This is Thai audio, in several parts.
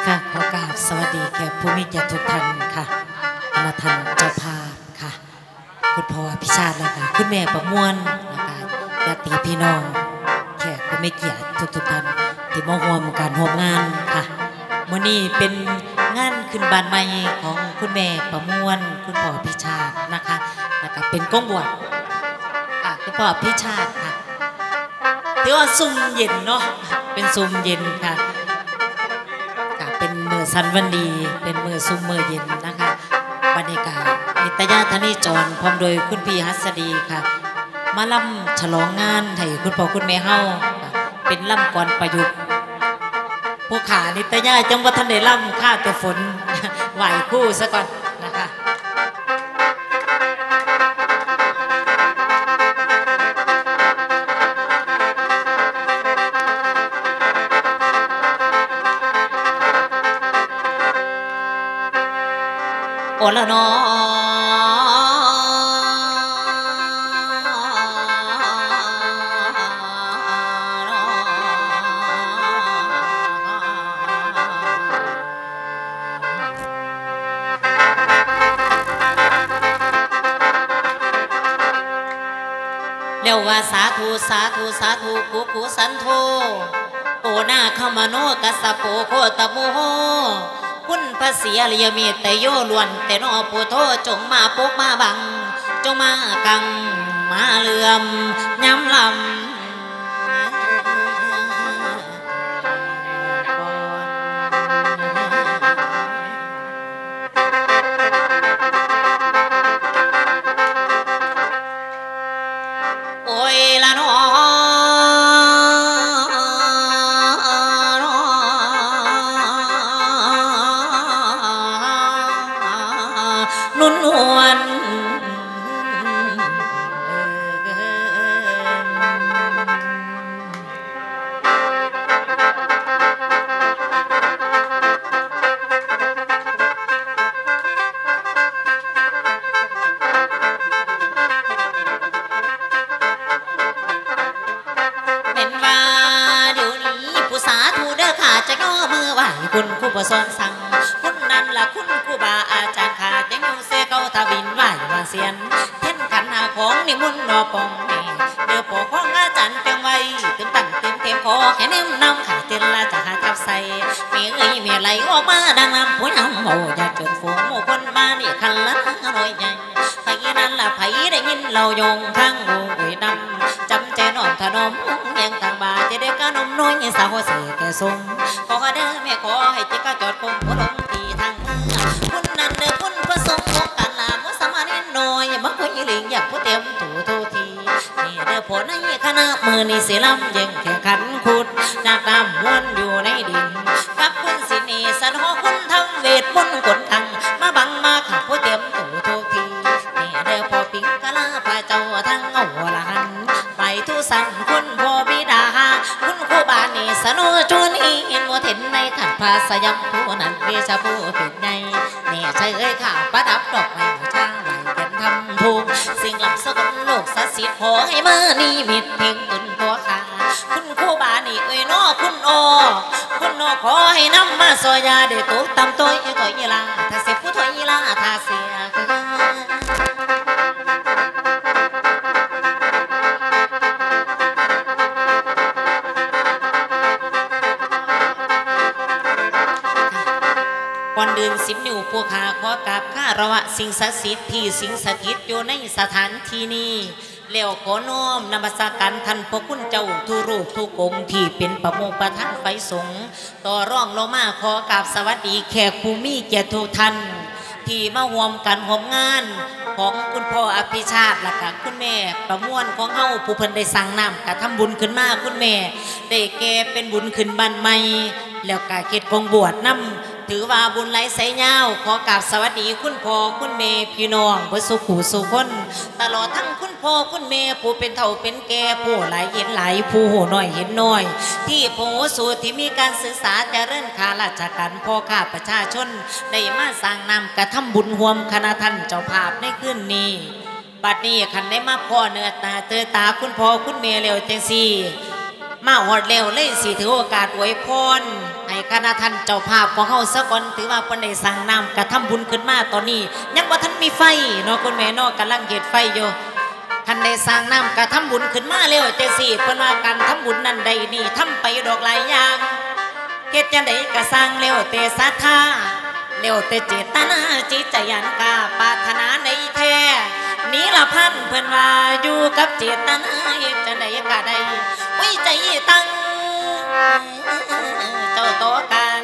ค่ะขอกราบสวัสดีแขกผู้มีเกียรติทุกท่านค่ะคณะท่านเจ้าภาพค่ะคุณพ่อพิชาติแล้วค่ะคุณแม่ประมวลนะคะญาติพี่น้องแขกผู้มีเกียรติทุกท่านที่มาร่วมการร่วมงานค่ะมื้อนี้เป็นงานขึ้นบ้านใหม่ของคุณแม่ประมวลคุณพ่อพิชาตินะคะแล้วก็เป็นก้องบวชค่ะคุณพ่อพิชาติค่ะถือว่าซุ่มเย็นเนาะเป็นซุ่มเย็นค่ะเป็นมือสันวันดีเป็นมือซุ่มมือเย็นนะคะบรรยากาศนิตยาธนิจรพร้อมโดยคุณพี่ฮัสดีค่ะมาล่ำฉลองงานให้คุณพ่อคุณแม่เฮาเป็นล่ำก่อนประยุกต์พวกขานิตยาจังว่าท่านได้ล่ำข้าแต่ฝนไหวคู่ซะก่อนนะคะโอละนอเรียกว่าสาธุสาธุสาธุกุกุสันโธโอนาขมาโนกัสโปโคตโมคุณพระเสียเรียมีแต่โยล้วนแต่นอผู้โทจงมาปกมาบังจงมากังมาเลื่อมย้ำลำโอ้ยละนอนุ่นนวลเป็นว่าเดี๋ยวนี้ผู้สาธุเด้อขาจะย่อมือไหวคุณผู้ประสอนสั่งคุณนั่นล่ะคุณครูบาอาจารย์ขาจะย่อเสเขาทวินไหวว่าเสียนเท่นขันหาของนิมุนนอปองแม่เดือปอของอาจารย์เพียงไว้ตื่นตั้งตื่นเต็มคอแค่เน้มน้ำขาเจนละจะหาทับใส่เมียเอ้ยเมียไหลออกมาดังน้ำผู้ยำโมอยากเกิดฝูงโมคนมานี่คันละหน่อยใหญ่ไฟนั่นล่ะไฟได้ยินเราโยงทั้งโอ้ยดำจำใจน้อมถนอมยังต่างบาจะได้กระนมน้อยสาวเสกแก่สมขอเด้อแม่ขอให้จิกจอดคงผู้ลงตีทางมือคุณนั่นเด้อคุณผสมของกันลามุสมานินน้อยมักคุยลิงอยากผู้เต็มถูโททีนี่เด้อผลในคณะมือนี่เสียลำยังแข่งขันขุดนักดำวนอยู่ในดินกับคุณสินีสันหอคุณทำเวทมนต์กดทังมาบังมาขับผู้เต็มถูโททีนี่เด้อพอปิงกะลาพระเจ้าทั้งเอาละหันไปทุสันคุณพ่อบิดาคุณครูบานีสนุจุนอินโมเทนในขันพาสยามผู้นั้นเวชผู้เป็นไงเนี่ยใช่เอ้ยข่าวประดับดอกไม้บูชาไหลกันทำถูกสิ่งหลับสกุลโลกศักดิ์สิทธิ์ขอให้เมื่อนี้มิดเพียงตุนตัวขาคุณครูบานีเอ้ยน้อคุณโอคุณโอขอให้นำมาซอยยาเดือดตุกตำตัวถอยยีลาถ้าเสียผู้ถอยยีลาถ้าเสียก่อนเดิน10 นิ้วพวกข้าขอกราบข้าระวะสิ่งศักดิ์สิทธิ์ที่สิงสถิตอยู่ในสถานที่นี้แล้วขอน้อมนมัสการท่านพระคุณเจ้าทุรูปทุกองค์ที่เป็นประมุขประธานไฟสงฆ์ต่อร่องลงมาขอกราบสวัสดีแขกผู้มีเกียรติทุกท่านที่มาร่วมกันร่วมงานของคุณพ่ออภิชาติและกับคุณแม่ประมวลของเฮาผู้เพิ่นได้สั่งน้ำกะทำบุญขึ้นมาคุณแม่ได้แก่เป็นบุญขึ้นบ้านใหม่แล้วก็เขตคงบวชนำถือว่าบุญไหลใสยาวขอกราบสวัสดีคุณพ่อคุณแม่พี่น้องเพื่อสุขสุขคนตลอดทั้งคุณพ่อคุณแม่ผู้เป็นเฒ่าเป็นแก่ผู้หลายเห็นหลายผู้หูน้อยเห็นน้อยที่ผู้สูที่มีการศึกษาเจริญข้าราชการพ่อข้าประชาชนได้มาสร้างนำกระทำบุญห่วมคณะท่านเจ้าภาพในคืนนี้บัดนี้ขันได้มาพ่อเนื้อตาเจอตาคุณพ่อคุณแม่เร็วจังสี่มาหอดเร็วเลยสิถือโอกาสอวยพรให้คณะท่านเจ้าภาพของเฮาซะก่อนถือว่าเพิ่นได้สร้างน้ำกระทำบุญขึ้นมาตอนนี้ยังว่าท่านมีไฟเนาะคุณแม่เนาะกำลังเฮ็ดไฟอยู่ท่านได้สร้างน้ำกระทำบุญขึ้นมาแล้วแต่สิเพิ่นว่าการทำบุญนั้นได้นี่ทำไปดอกหลายอย่างเฮ็ดจังได๋ก็สร้างแล้วแต่ศรัทธาแล้วแต่เจตนาจิตใจอันกล้าปรารถนาในแท้นี่ละพันเพิ่นว่าอยู่กับเจตนาเฮ็ดจังได๋ก็ได้ไว้ใจตั้งเจ้าต่อกัน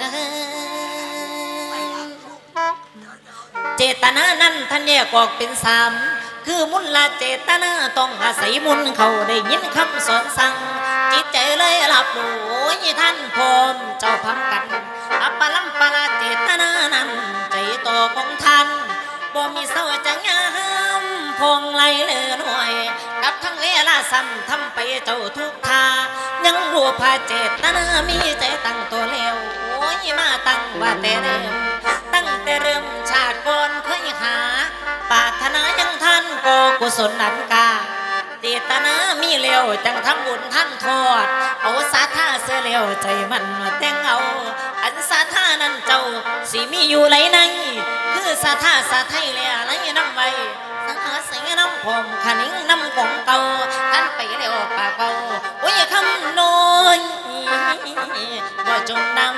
เจตนานั้นท่านแยกออกเป็นสามคือมุนละเจตนาต้องอาศัยมุนเขาได้ยินคำสอนสั่งจิตใจเลยรับรู้ท่านพร้อมเจ้าพร้อมกันอัปปลัมปละเจตนานั้นใจต่อของท่านบ่มีเศร้าจะงามพงไหลเลื่อนหวยกับทั้งเวลาซ้ำทำไปเจ้าทุกทายังรู้พาเจตนามีใจตั้งตัวแล้วมาตั้งว่าแต่เริ่มตั้งแต่เริ่มชาติก่อนเคยหาปรารถนายังท่านก็กุศลนันกาเจตนามีเร็วจังทำบุญท่านทอดเอาสาธาเสียเร็วใจมันแต่งเอาอันสาธานั้นเจ้าสิมีอยู่ไหลในคือสาธาสาไทยเลยอะไรน้ำไว้สังหาเสียน้ำผมขันิ่งน้ำของเก่าท่านไปเร็วป่าเก่าโอ้ยคำน้อยว่าจงดำ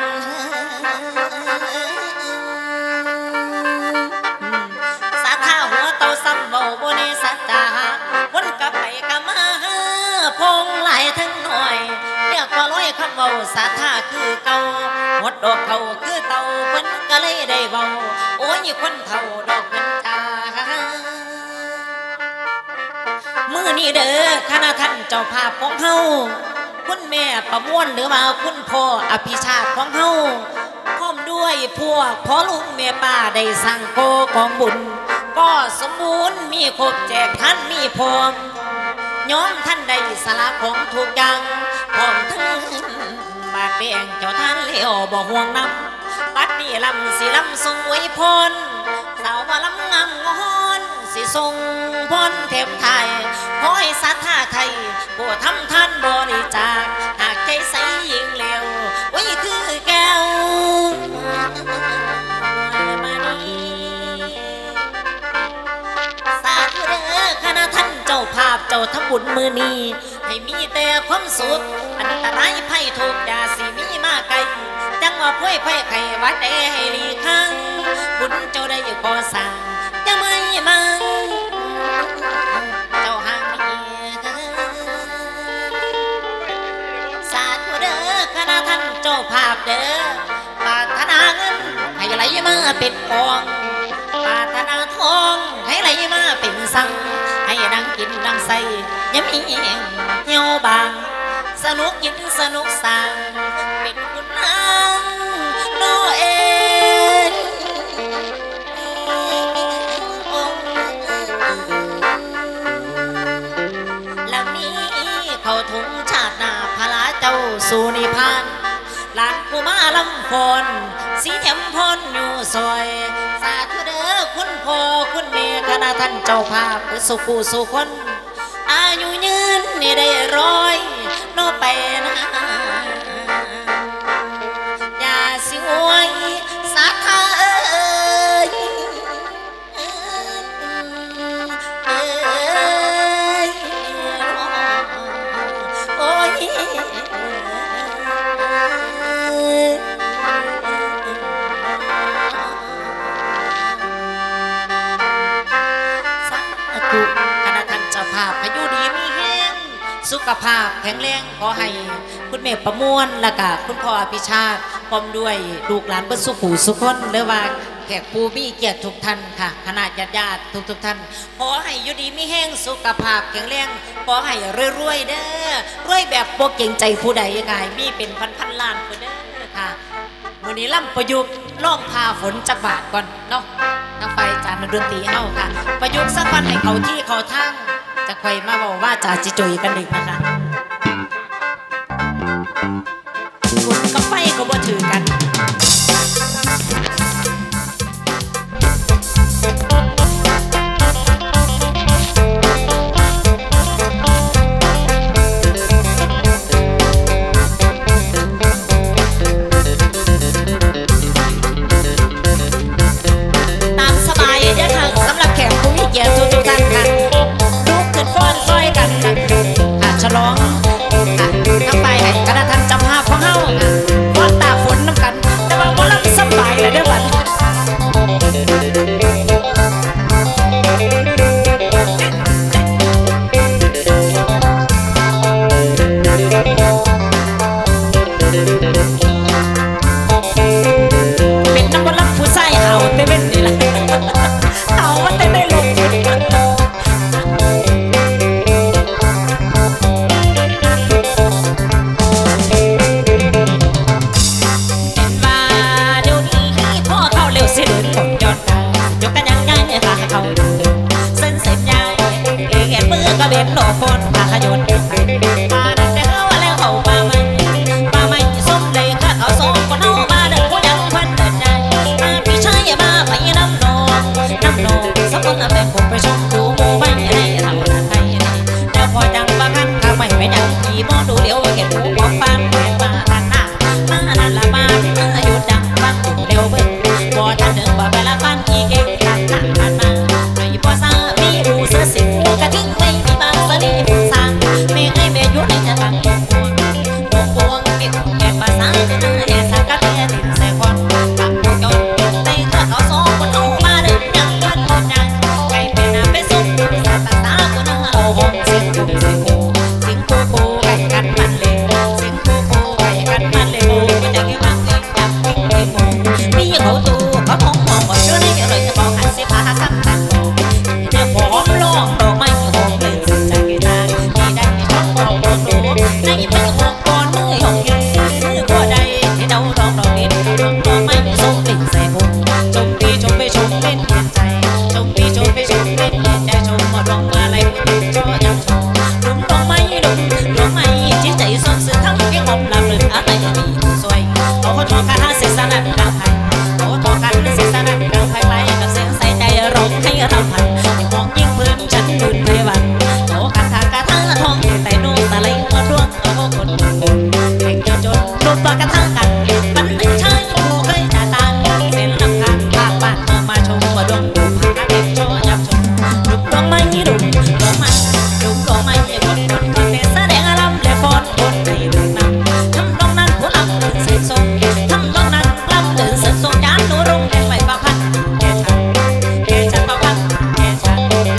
สาธาหัวเต่าซ้ำเบาบนในสัจจาวนกลับไปกลับมาพงไหลทั้งหน่อยเรียกว่าร้อยคำเบาสาธาคือเก่าหมดดอกเขาคือเต่าเพิ่นก็เลยได้เบาโอ้ยคนเท่าดอกเพิ่นจ้ามือนี้เด้อคณะท่านเจ้าภาพของเฮาคุณแม่ประมวลหรือว่าคุณพ่ออภิชาติของเฮาพร้อมด้วยพวกพ่อลุงแม่ป้าได้สั่งโกของบุญก็สมบูรณ์มีครบแจกท่านมีพร้อมย้อมท่านได้สละของทุกอย่างพร้อมทั้งบาดแบ่งเจ้าท่านเลี้ยวบ่ห่วงน้ำบัดนี้ลำสิลำทรงไว้พรสาวมาลำงามงอนสิทรงพรเทพไทยขอให้ศรัทธาไทยผู้ทำท่านบริจาคหากใจใสยิ่งเร็วไว้คือแก้วมานีสาธุเด้อคณะท่านเจ้าภาพเจ้าทำบุญมือนี้ให้มีแต่ความสุขอันตรายภัยทุกอย่าสิมีมาไกลจังว่าพ่วยไผ่ไข่วัดได้ให้ลีข้างบุญเจ้าได้ก่อสร้างจะไม่มาเจ้าห่างนี้สาธุเด้อคณะท่านเจ้าภาพเด้อปรารถนาเงินให้ไหลมาเป็นกองปรารถนาทองให้ไหลมาเป็นสังให้ดังกินดังใสยังมีเหี่ยวบางสนุกยินสนุกสั่งเป็นคุณนางโนเองแล้วนี้เขาถุงชาติหน้าพระเจ้าสู่นิพพานหลานกูมาลำพรสีเข็มพรอยู่ซอยสาธุเด้อคุณพ่อคุณแม่คณะท่านเจ้าภาพสุขสุขคนอายุยืนนี่ได้ร้อยโนไปนะอย่าสิโวยสาธาโอ้ยสุขภาพแข็งแรงขอให้คุณแม่ประมวลและก็คุณพ่ออภิชาติพร้อมด้วยลูกหลานเพื่อสุขุสุขคนหรือว่าแขกผู้มีเกียรติทุกท่านค่ะคณะญาติทุกท่านขอให้อยู่ดีมีแห้งสุขภาพแข็งแรงขอให้รวยๆเด้อรวยแบบโปเก่งใจผู้ใดยังไงมีเป็นพันล้านคนเด้อค่ะวันนี้ล่ำประยุกต์ล่องพาฝนจักบาทก่อนเนาะทางไฟจานดนตรีเฮาค่ะประยุกต์สักวันให้เขาที่เขาทางจะใครมาบอกว่าจะจิจุยกันอีกนะคะฝนกับไฟก็บ่ถือกันงมีเขาตูเขามองมองว่าเชื่อในเลยจะบอกหันสิพาซ้ำตังเดี๋ยวผมลองดอกไม้หอมเลยสิจากกีตาที่ได้ชอบเราโดนโดนในไม่หอมก่อนมือหอมยืนมือก็ได้ที่เดาดอกดอกเด็ดดอกไม้ส่งกลิ่นใส่ผมชมปีชมไปชมเล่นเปลี่ยนใจชมปีชมไปชมเล่นเปลี่ยนใจชมหมดดอกอะไรชอบยังชมดุมดอกไม้ดุมดอกไม้จิตใจสดสื่อทั้งเพียงหอมลำเลยอะไรมีสวยเอาคนทอคาถาเสียสนับดังไพ่เอาทอคาถาเสียสนับดังไพ่ไปกับเสียงใส่ใจร้องให้รำพันมองยิ่งเพื่อนฉันยืนในวันเอาคาถากาถาทองแต่นุ่งตะไลมาดวงเอาคนแข่งจนรูปปากกาถากันมันไม่ใช่ผู้เคยจ่าตาเส้นลำคาภาคบ้านมาชมมาดวงดูผาเด็กโชว์ยับชมดุมดอกไม้ดุมดอกไม้ดุมดอกไม้คนแต่แสดงอารมณ์และฟอนคนในเรื่องนั้นทำนองนั้นผู้ลำตื่นเสียงทรงทำนองนั้นลำตื่นเสียงทรงยามหนูรุ่งแดงไหวบ้าพันแก่ฉันบ้าพันแก่ฉัน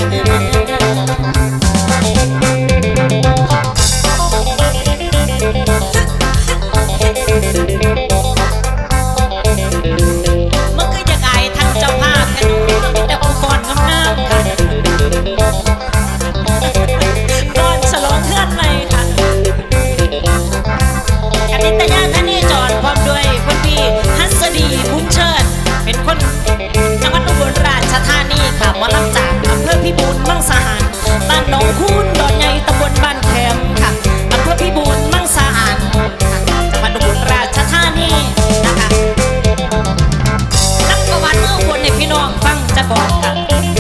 มันก็จะกลายทั้งเจ้าภาพแต่หนูแต่ผู้ฟอนงามๆค่ะฟอนฉลองเพื่อนใหม่ค่ะกนิตยาธนีจรพร้อมด้วยคุณพี่ฮัสดีบุญเชิดเป็นคนจังหวัดอุบลราชธานีค่ะหมอลำจากอำเภอพิบูลมังสาหารบ้านหนองคูนดอนใหญ่ตำบลบ้านแคมค่ะอำเภอพิบูลมังสาหารจังหวัดอุบลราชธานีนะคะนักประวัติเมื่อคนในพี่น้องฟังจะก่อนค่ะ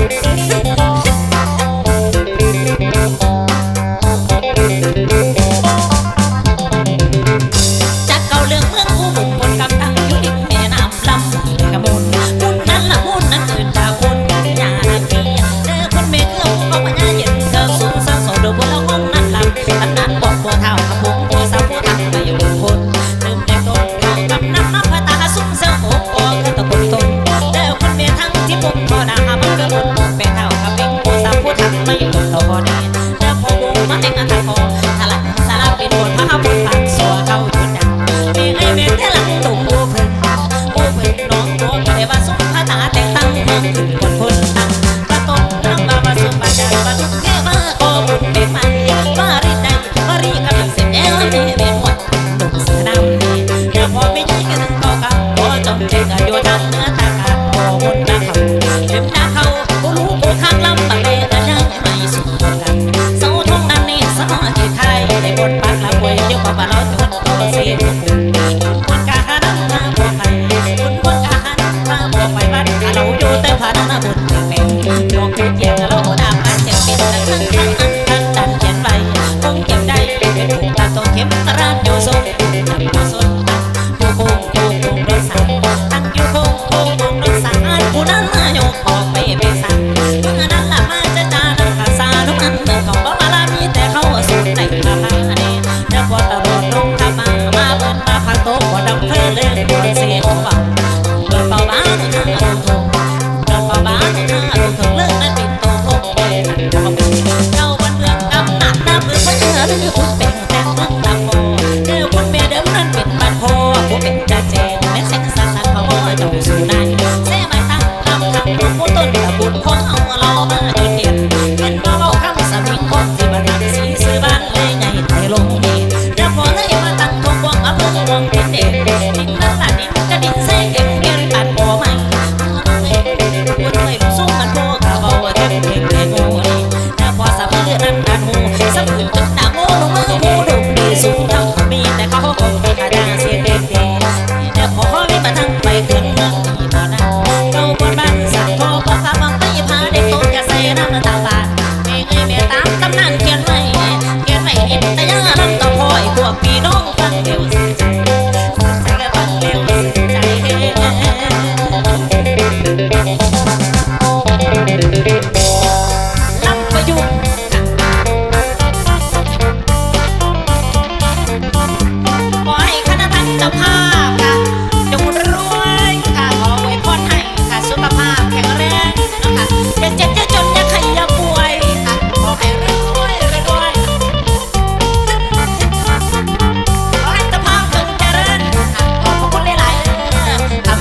จากเก่าเรื่องเมืองผู้บุกคนกำตั้งอยู่ริมแม่น้ำลำกระมุนมุนนั้นละมุนนั้นอื่นจากคนยานาปีเด้อคนเมฆเอื้อมเอาปัญญาเย็นเธอสูงสังโสดบนละห้องนั้นลำตำนานบอกบัวเท่าขบุงบัวสาวผู้ทำมาอยู่คนลืมแต่ต้นกำน้ำมาพตาสุ่มเซลโอบโอคือตะปุ่นต้นเด้อคนเมฆทั้งที่ปุ่มพอดาหามันก็คนปุ่มเมฆเท่าขบิงบัวสาวผู้ทำมาอยู่คนตัวนี้เด้อพอบุงมาเองอันตะคอทะลักสารเป็นบนพระบุญผ่านสัวเข้าจุดดังเมฆให้เมฆแต่หลังตุ่มบัวเพิ่นน้องบัวก็ได้ว่าสุ่มพตาแต่งตั้งเมืองขึ้นคนตั้งประต้นน้ำมาสุ่มบาจาประตุ้งเทมาโกบุญเป็นมันมารีใจมารีกำลังเสียแย่มีเรียนหมดหนุ่มเสือนำดีเดี๋ยวพอไม่ยิ่งกันต่อกันพอจงใจกันอยู่ทางเนื้อตากาโอ้บุญนาเขาเต็มหน้าเขาผู้รู้ผู้ข้างลำบากเลยกันยังไม่สุดกันเสาทงนั้นนี่สมองที่ไทยในบทบาทละป่วยเดี๋ยวพอมาเราจนตัวเสียคนกาหานังมาบัวไทยคนกาหานังมาบัวไฟบ้านเราอยู่แต่ผ่านหน้าบุญเป็นดวงเป็นเยี่ยงเราดาบมันเจ็บเป็นแต่ทั้งดันเขียนใบคงเก็บได้เป็นผูกตาตัวเข็มตราดอยู่สูงตั้งอยู่สูงอยู่โค้งรถสั่งตั้งอยู่โค้งรถสั่งผู้นั้นมาโยกออกไปเป็นสั่งเมื่อนั้นละมาจะจานังกาซาทุกอันเมื่อเขาบ้ามาลามีแต่เขาสูงในกระพังนี้เดี๋ยวพอตะโดดลงทับมาเปิดมาพักโต๊ะพอดำเพลินเลยพอเสียงเบาเดินเบาบ้านทางอารมณ์ทงเดินเบาบ้านทางอารมณ์ทงเลิกนั้นปิดโต๊ะทงไปทางเจ้าวันเมืองกำนัดน้ำมือพระเจ้าหรือคุณเป็นแต่เมืองตะโกเดี๋ยวคนเมียเดิมนั้นเป็นบ้านพ่อผู้เป็นจ่าแจงแม่เส้นสันสันเขาเจ้าสู่นายเสียมาตั้งทำลูกผู้ต้นตะบุญของเอาเรามาจุดเทียนเป็นมาเบาคำสามีคนที่มาทำสีซื้อบ้านเลยใหญ่ไทยลงดีเดี๋ยวพอเลยมาตั้งทงวงอำเภอวงเป็นเด็กดินนั้นละดินกระดินเส้นเอ็มเกียนปัดบ่อใหม่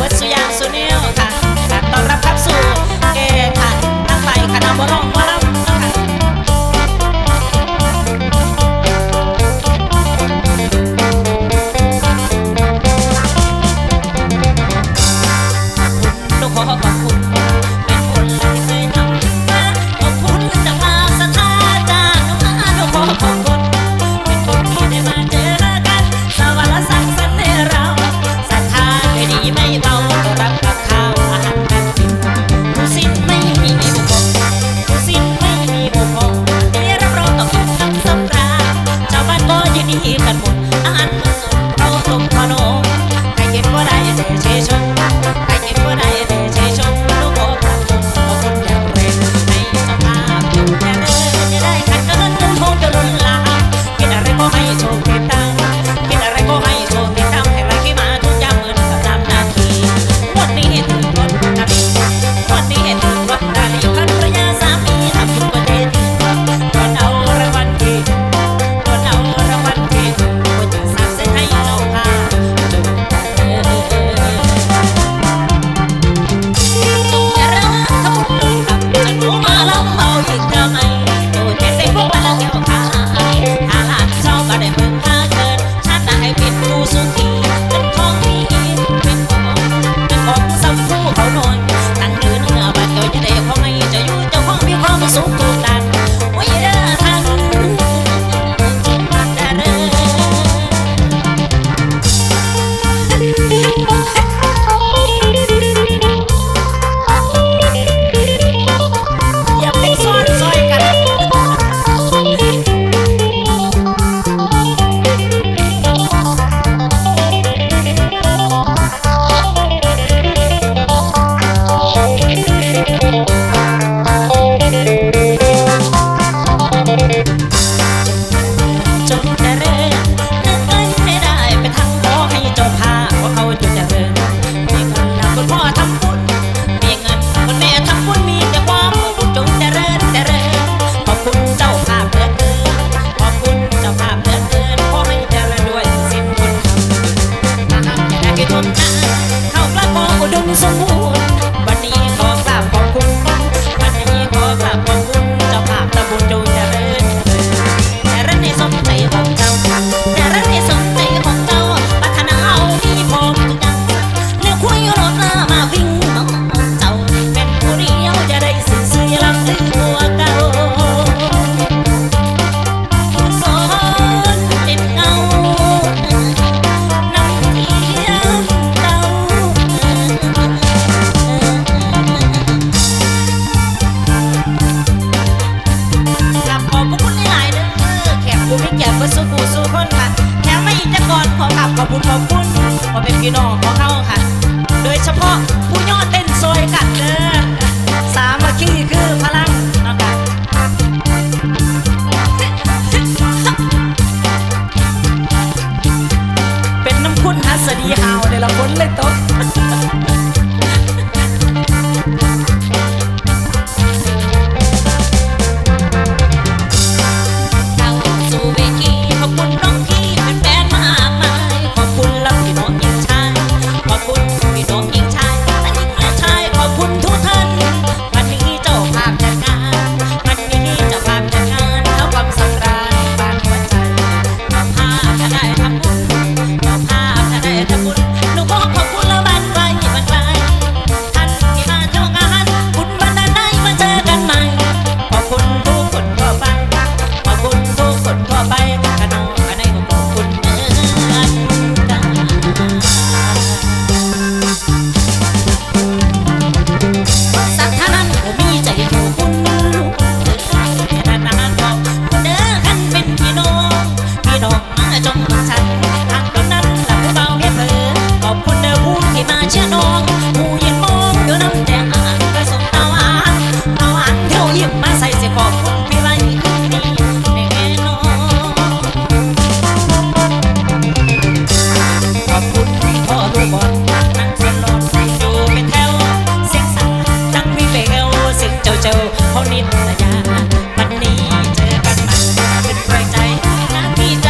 บิดสุยางสุเนียวค่ะต้อนรับครับสู่แก่ค่ะนั่งไปคณะบ่ร้องบ่รำขอขอบคุณเป็นคนที่เคยทำมาขอบคุณจากมาศรัทธาจากน้องอาขอขอบคุณเป็นคนที่ได้มาเจอกันสวรรค์สั่งสรรค์ให้เราศรัทธาด้วยดีไม่เบาก็รับกับข้าวอาหารแบบฟินผู้สิ้นไม่มีบุคคลผู้สิ้นไม่มีบุคคลที่รับรองต่อคุณคำสำราญชาวบ้านก็ยินดีกันหมดอาหารมื้อสดเราต้มขนมใครเก็บก็ได้แต่เชยชมใครเก็บก็ได้แต่เชยชมลูกขอขอบคุณขอบคุณอย่างแรงให้เจ้าภาพอยู่แต่เดินจะได้ขันเงินทองจะรุนลามกินอะไรก็ให้โชคติดตามกินอะไรก็ให้โชคติดตามให้ไรขี้มาทุกยามเหมือนประจำนาทีวันนี้เห็นถึงรถนาลีวันนี้เห็นถึงรถนาลีภรรยาสามีทำทุกประเทศโดนเอารางวัลที่โดนเอารางวัลที่ก็จะสร้างเส้นให้เราพาจงอย่าเริ่มทำบุญกับฉันรู้มาแล้วเมาอีกทำไมโอ้เทเสพวกมันแล้วเกี่ยวข้าถ้าหากเจ้าก็ได้เมืองข้าเกิดชาติได้เป็นผู้สุขีเป็นของดีเป็นของสัมผู้เขานอนตั้งยืนเงาบัดเจ้าจะได้ของให้เจ้าอยู่เจ้าของมีความสุขทุกด้านโอ้ยเด้อท่านจะเด้ออย่าไปซ่อนซอยกัน พี่น้องของเขาค่ะโดยเฉพาะผู้ย่อเต้นซอยกันเด้อสามัคคีคือพลังนะคะเป็นน้ำคุณฮัสดีฮาวในละคนเลยโต๊ะ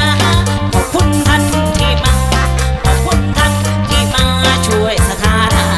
ช่วยสถานะ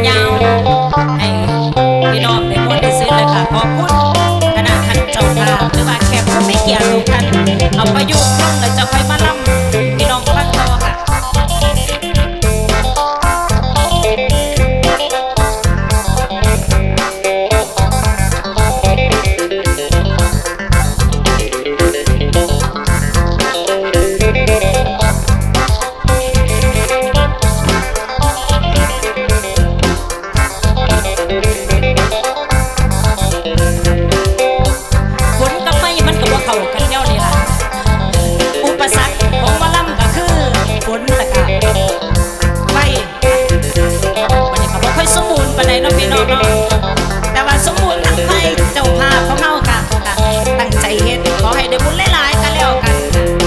ยาวๆให้พี่น้องได้มวนได้ซื้อเลยค่ะขอบคุณคณะท่านเจ้าภาพหรือว่าแขกผู้มีเกียรติทุกท่านเอาประยุกต์ลงแล้วจะค่อยมาล่ำพี่น้องฟังต่อค่ะแต่ว่าสมบูรณ์ทั้งไปเจ้าภาพของเราค่ะตั้งใจเฮ็ดขอให้ได้บุญหลายๆกันแล้วกัน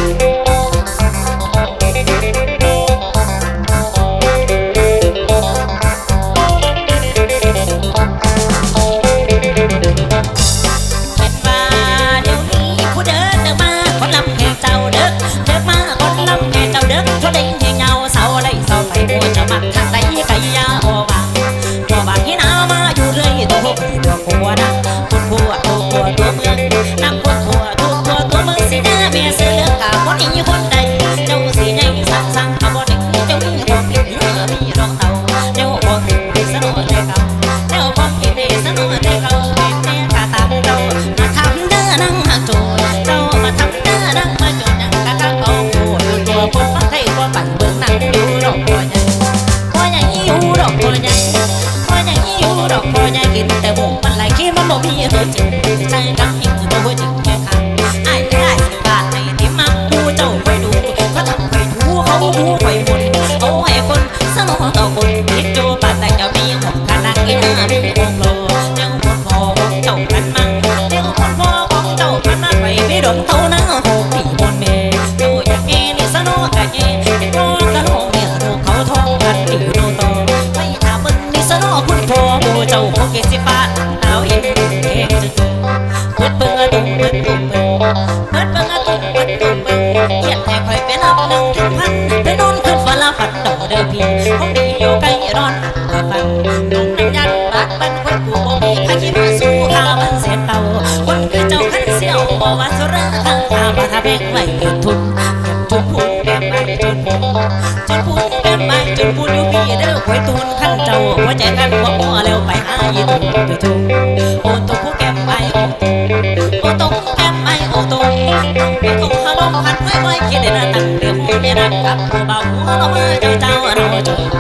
เป็นมาเดี๋ยวนี้ผู้เด้อมาคนลำแห่เจ้าเด้อมาคนลำแห่เจ้าเด้อเขาได้แห่เงาเสาได้เสาไปโบจะมักทางใดไก่ยาออกบางที่นามาอยู่เรื่อยตัวผัวนะคนผัวตัวเมืองนำคนผัวตัวเมืองสิน้าเมียเสือเลือกกาคนนี้คนใดเจ้าสีใหญ่สั่งเอาบ่ได้เจ้ามีความผิดมีรองเต่าเจ้าความผิดสนุกได้เก่าเจ้าความผิดสนุกได้เก่าเป็นแม่กาตามเจ้ามาทำเด้อนั่งหักโจเจ้ามาทำเด้อนั่งมาโจยังกะกะเอาตัวคนฟังให้ก็ปั่นเบื้องนั่งอยู่ดอกบัวใหญ่อยู่ดอกบัวใหญ่อยู่ดอกบัวใหญ่กินแต่บุกมันไหลขี้มันบ่มีตัวจริงใจกับยิ่งตัวจริงแค่ขาดไอ้บาดในที่มักดูเจ้าไปดูก็ทำไปดูเขาดูไปหมดเอาให้คนสนุกต่อคนคิดจูปาแต่จะมีหกขนาดกินหน้ามีองโลเจ้าคนพอของเจ้าพันมั่งเจ้าคนพอของเจ้าพันมั่งไปไม่โดนเท่านั้นหกปีบนเมย์เจ้าอยากเงี้ยนี่สนุกกันเงี้ยโอ้กระโหลกเนี่ยดูเขาทองกันตีดูโตไม่ถามมันนี่สนุกคุณพอดูเจ้าโอเคสิฟ้าเอาเองเปิดเปิงอะตุ้งเปิดตุ้งเปิงเปิดเปิงอะตุ้งเปิดตุ้งเปิงเกียรติแท้คอยเป็นอับหนึ่งถึงพันไปนอนขึ้นฟ้าละฝันดอกเดิมพีของดีอยู่ใกล้ร้อนมาฟังนุ่งนั่งยันบาดบันคนกูบ่มีใครคิดว่าสู้ข้ามันเสียเต่าคนคือเจ้าขันเสียวบอกว่าสุราตั้งข้ามาทำแบงไว้เงินทุนพูนแก้มใบจนพูนแก้มใบจนพูนอยู่พี่เด้อคอยตูนขันเจ้าหัวใจกันหัวมัวแล้วไปหายีตุนอยู่ทุกโอนตัวผู้แก้มใบโอตงแก้มใบโอตงไปตงเขาลงพันไว้คิดได้ตั้งเรื่องหัวเนี่ยรักกับผู้บ่าวหัวเรามาเจ้าเราจน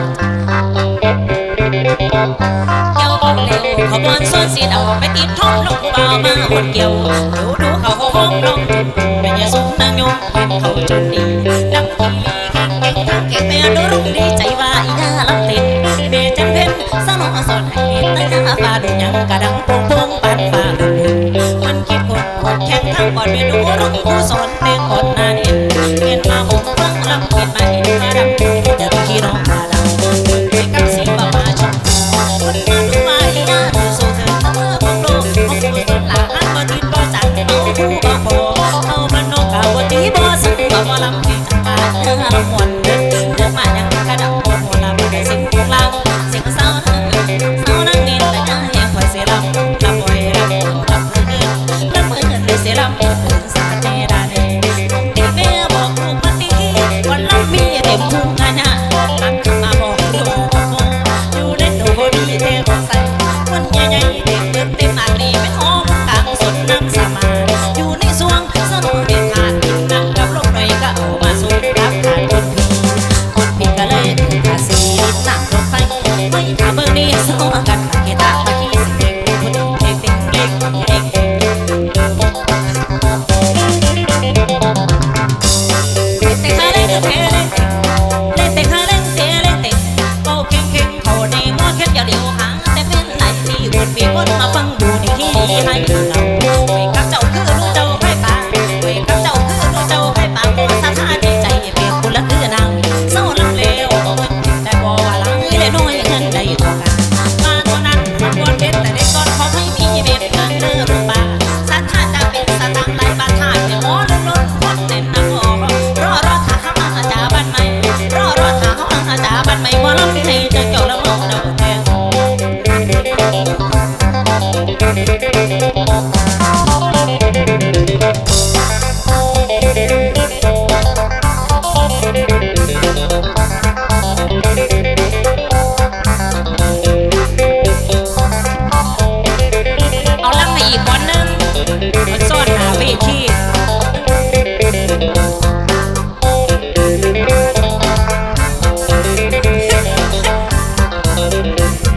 เกี่ยวบอกเร็วขบวนส่วนสีดเอาไปติดท้องลงผู้บ่าวมาคนเกี่ยวดูเขาห้องลงเป็นยาสูงนางยงเห็นเขาจนดีดังทีเก่งทางเก่งแม่ดูรุ่งดีใจว่าอีน่าลำติดเบจันเพ็ญสนองสอนให้ตั้งหน้าฟ้าดูยังกระดังโป่งโป่งปานฟ้าดูมันคิดคนปวดแข้งทั้งก่อนไปดูรุ่งผู้สอนเต็งคนนาเห็นเห็นมาหงฟังลำเห็นมาเห็นมาดำแต่พี่น้องมาดำไปกับสีบ่มาชมคนมาดูว่าอีน่าดูสู้เธอตั้งเมื่อของโลกของผู้สอนหลาหันบ่ทิดบ่จังเอาผู้บ่พอเอามันนกกาบ่ตีบ่สังบ่ลำเก่งจังมาเนื้อละมวนเดินมายังกระดังโอนโหลาไปสิ่งของเราสิ่งเศร้านั่งนินแต่ยังแห่งคอยเสียลำไว้ลำมือเงินเลยเสียลำอื่นสาดเนดาเนดีแม่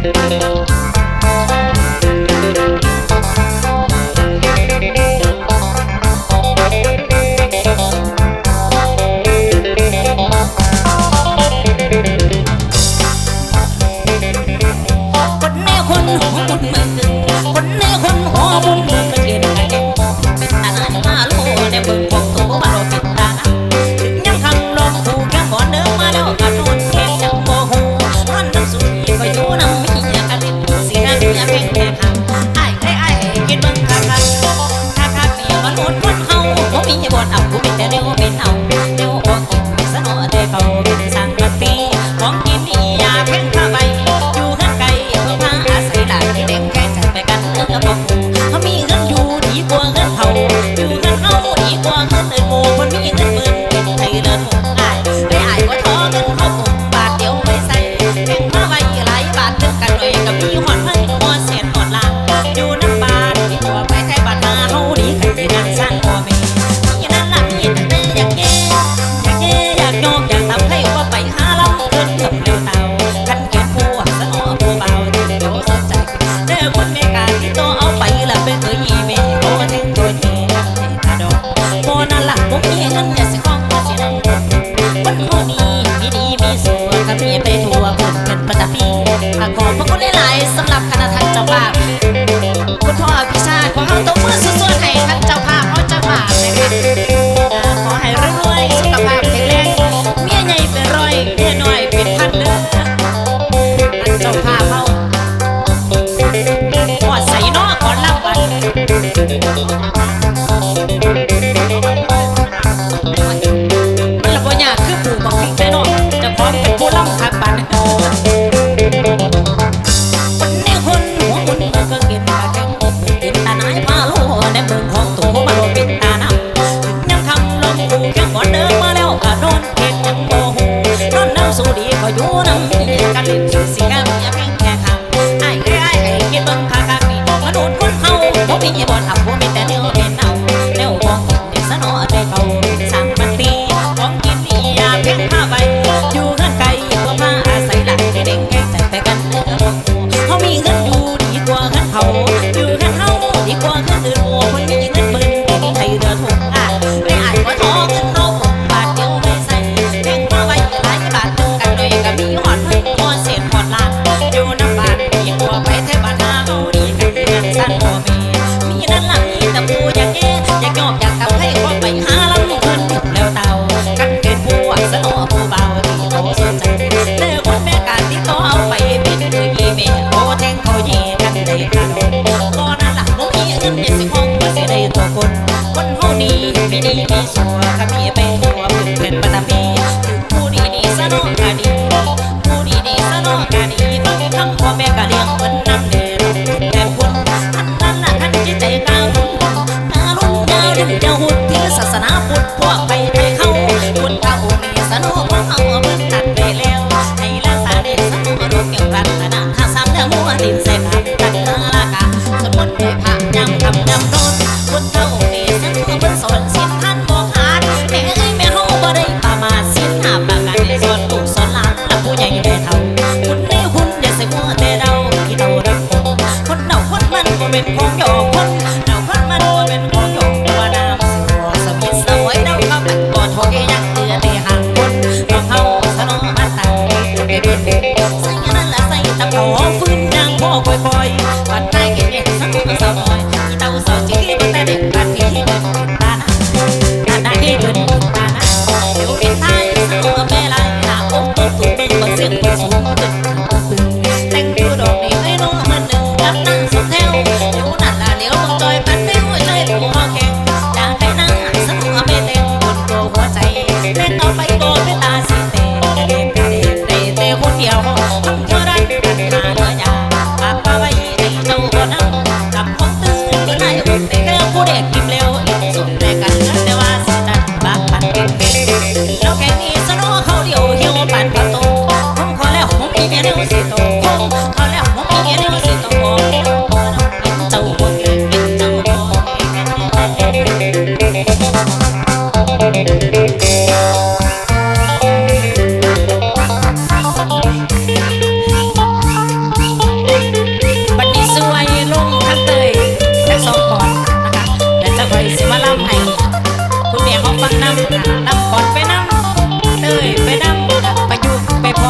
Hãy subscribe cho kênh Ghiền Mì Gõ để không bỏ lỡ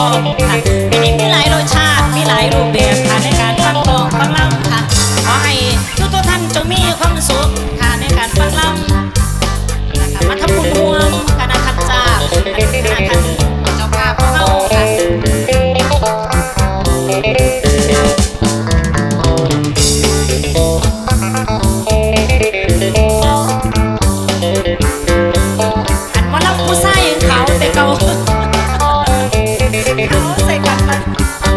ค่ะปีนี้มีหลายรสชาติมีหลายรูปแบบค่ะในการฟังร้องฟังรำค่ะขอให้ทุกท่านจงมีความสุขค่ะในการฟังรำนะคะมาทำบุญร่วมกันนะท่านจ้าท่านเจ้าภาพของเราค่ะอันว่าเราผู้ชายเขาแต่เขาใส่กันมัน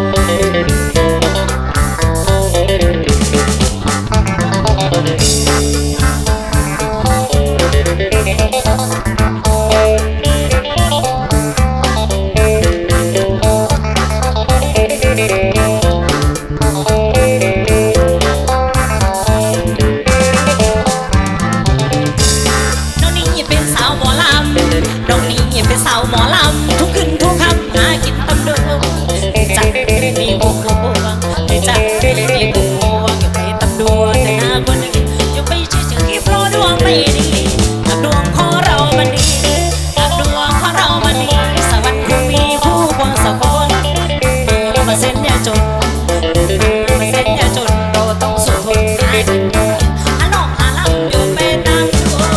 เป็นสาวหมอลำทุกคืนทุกค่ำหากินตำเดือจักมีโอ้โหจักมีโอ้โหก็ไปตำดัวแต่หน้าคนนึงยังไปเชื่อที่เพราะดวงไม่ดีดวงของเรามันดีดวงของเรามันดีสวรรค์คงมีผู้บงสักคนมาเส้นยาจนมาเส้นยาจนเราต้องสู้ทนหากินหาลองหาลำอยู่ไปตามดวง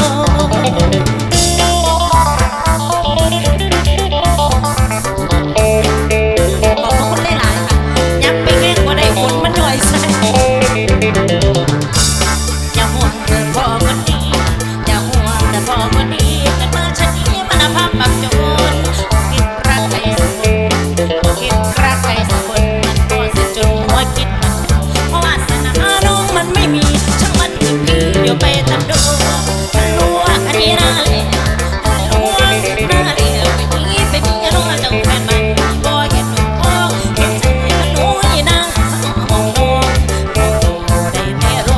อย่าห่วงเธอพอคนดีอย่าห่วงเธอพอคนดีแต่เมื่อฉันนี้มันภาพบังจนคิดรักใครสักคนคิดรักใครสักคนมันก็เสียจนหัวคิดมันเพราะว่าสนาน้องมันไม่มีช่างมันที่พี่เดี๋ยวไปตัดดูมันรู้ว่าอันนี้น่าเล่นรู้ว่าน่าเล่นไปนี้ไปนี้รู้ว่าจะแฟนมันบ่เห็นหนูพ่อเห็นใจกันหนูยี่นางมองน้องได้แน่รู้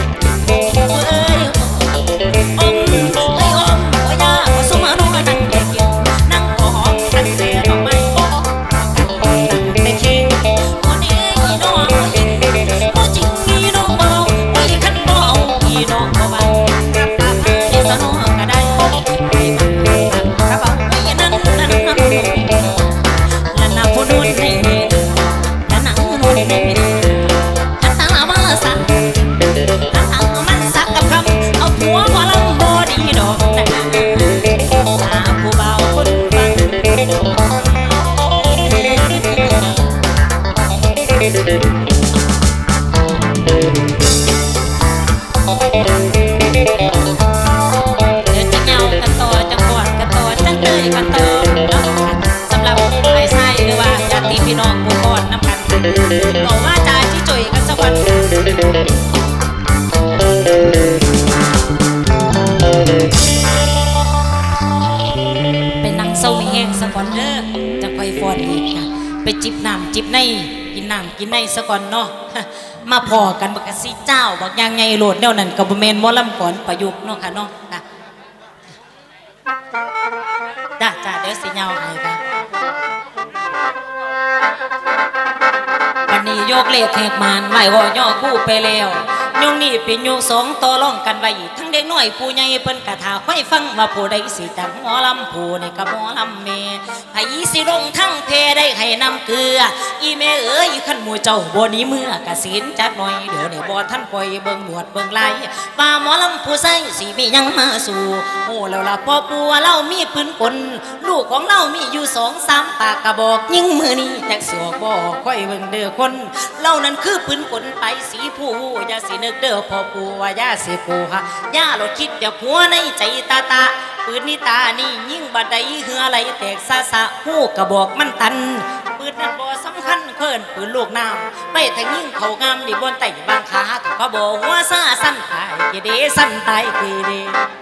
พี่น้องผู้คนน้ำกันบอกว่าจ่าที่จ่อยกันสักวันเป็นนางเศร้าแห้งสักวันเด้อจะไปฟอนอีกค่ะไปจิบน้ำจิบในกินน้ำกินในสักวันเนาะมาพอกันบักซีเจ้าบักยางไงโหลดแนวนั้นกับเมนมอลำก่อนประยุกต์เนาะค่ะเนาะจ้าเดี๋ยวสีเงาให้ค่ะวันนี้โยกเล็กแหกมานไหวว่าย่อคู่ไปแล้วโยงนี่เป็นโยสองต่อร่องกันไว้ทั้งเด็กน้อยผู้ใหญ่เปิ้นกะถาค่อยฟังว่าผู้ใดสิจังหมอลำผู้ในกับหมอลำเมไผสิลงทั้งเพได้ให้นำเกลืออีเมเอ๋ยขันหมู่เจ้าบ่นี้เมื่อกะสินจักหน่อยเดี๋ยวนี้บ่ท่านปล่อยเบิ่งหนวดเบิ่งไหลว่าหมอลำผู้ใส่สิมียังมาสู่โอ้แล้วล่ะพ่อปู่ว่าเรามีปืนกลลูกของเรามีอยู่2-3ปากกระบอกยิ่งมือนี้จักสิออกบ่ค่อยเบิ่งเด้อคนเล่านั้นคือปืนกลไปสีผู้อย่าสินึกเด้อพ่อปู่ว่าย่าสิกูค่ะย่าเราคิดอย่าหัวในใจตาปืนนี่ตานี่ยิ่งบัดใดเหือไหลแตกซาซาหู้กระบอกมันตันปืนนั้นบ่สำคัญเพิ่นปืนลูกน้ำไปถ้ายิ่งเขางามดิบนไต่บางขาก็บอกหัวซาสั้นตายเกเดสั้นตายเกเด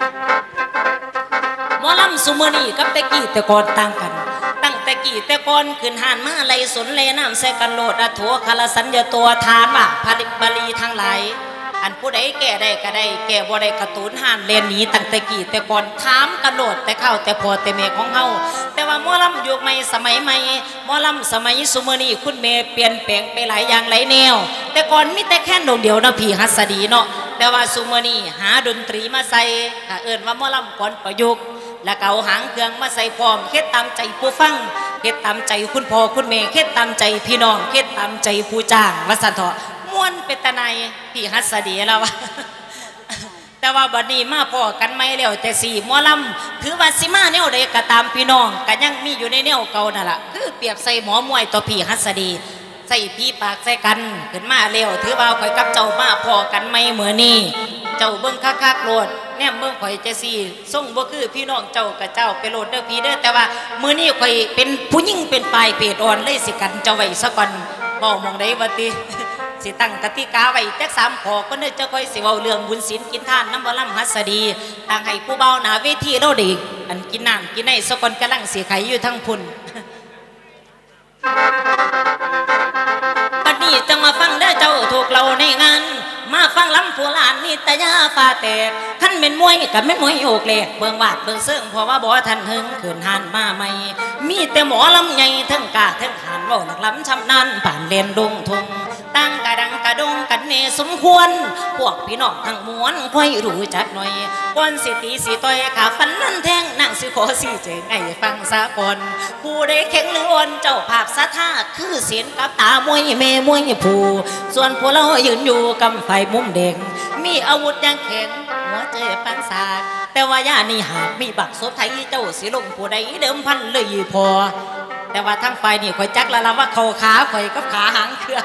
หมอลำซุมื้อนี้กับแต่กี้แต่ก่อนต่างกันตั้งแต่กี้แต่ก่อนขึ้นหานมาไหลสนเลน้ำใส่กันโลดอโถคลสัญญาตัวทานว่าผลิตบาลีทั้งหลายอันผู้ใดแก่ได้ก็ได้แก่บ่ได้กระตูนห่านเลนหนีตั้งแต่กี่แต่ก่อนถามกระโดดแต่เข้าแต่พอแต่แม่ของเฮาแต่ว่าหมอลำยุคใหม่สมัยใหม่หมอลำสมัยซุมื้อนี้คุณแม่เปลี่ยนแปลงไปหลายอย่างหลายแนวแต่ก่อนมีแต่แค่ดวงเดียวนะพี่หัสดีเนาะแต่ว่าซุมื้อนี้หาดนตรีมาใส่เอิ้นว่าหมอลำก่อนประยุกต์แล้วก็เอาหางเครื่องมาใส่พร้อมเฮ็ดตามใจผู้ฟังเฮ็ดตามใจคุณพ่อคุณแม่เฮ็ดตามใจพี่น้องเฮ็ดตามใจผู้จ้างว่าซั่นเถาะม่วนเป็นตะไนพี่หัสดีแล้วว่าแต่ว่าบัดนี้มาพ่อกันไม่แล้วแต่สี่หมอลำถือว่าสิมาแนวใดก็ตามพี่น้องก็ยังมีอยู่ในแนวเก่านั่นล่ะคือเปรียบใส่หมอมวยต่อพี่หัสดีใส่พี่ปากใส่กันขึ้นมาเร็วถือว่าข่อยกับเจ้ามาพ่อกันไม่เหมือนนี่เจ้าเบิ่งคักๆโลดแนมเบิ่งข่อยจะสี่ส่งบ่คือพี่น้องเจ้ากับเจ้าไปโลดเด้อพี่เด้อแต่ว่ามื้อนี้ข่อยเป็นผู้หญิงเป็นปลายเปรตอ่อนเลยสิกันเจ้าไว้ซะก่อนเว้ามองได้ว่าติสิตั้งกติกาไว้จัก3ข้อก็เด้อเจ้าค่อยสิเว้าเรื่องบุญศีลกินทานน้ำบ่ลำหัสดีตั้งให้ผู้เบาหน้าเวทีเราได้อันกินน้ำกินในซะก่อนกำลังสิไขอยู่ทั้งพุ่นบัดนี้จังมาฟังเด้อเจ้าถูกเราในงานมาฟังลำผู้หลานนี่ตะยาฟ้าแตกขั้นเป็นมวยกับแม่มวยโอกเล็กเบิ่งวาดเบิ่งเสื่องเพราะว่าบ่ทันหึงขืนหันมาใหม่มีแต่หมอลำใหญ่ทั้งกาทั้งหันเว้าหลักล้ำชำนาญผ่านเรียนดงทงตั้งกระดังกระดงกันเนสมควรพวกพี่น้องทั้งมวลค่อยรู้จักหน่อยก่อนสิตีสิต่อยขาฟันนั่นแทงนั่งสิขอสิเจงไอ้ฟังสะก่อนผู้ใดแข็งหรืออ่อนเจ้าภาพสะท่าคือเสียนกับตามวยเมมวยผู้ส่วนพวกเรายืนอยู่กำไฟมุมเด่งมีอาวุธยังแข็งหัวใจปันสาแต่ว่าย่านี่หากมีบักศพไทยเจ้าสิลงผู้ใดเดิมพันเลยพอแต่ว่าทั้งไฟนี่ข่อยจักละว่าเขาขาข่อยกับขาหางเครื่อง